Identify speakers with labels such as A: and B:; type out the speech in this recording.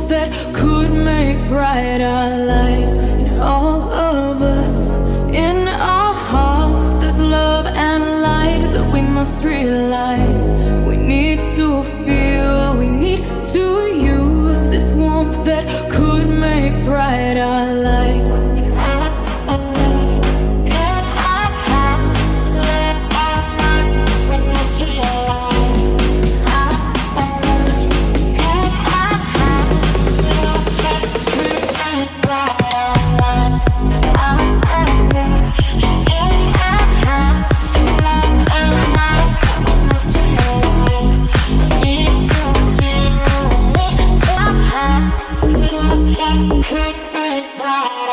A: that could make bright our lives. And all of us, in our hearts, there's love and light that we must realize. We need to feel, we need to use this warmth that could make bright our lives.
B: Could be bright.